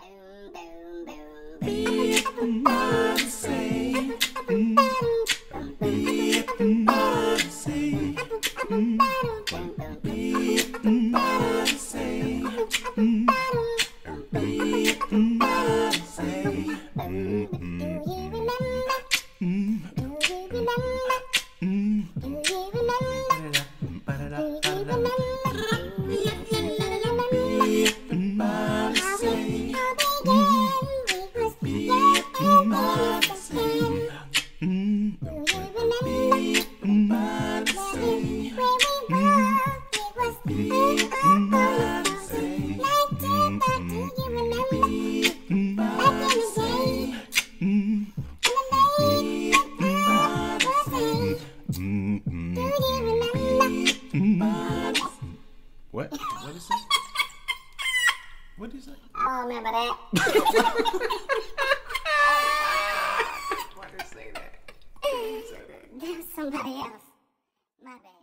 What? What is it? What did you say? Oh, remember that? Why did you say that? That was somebody else. My bad.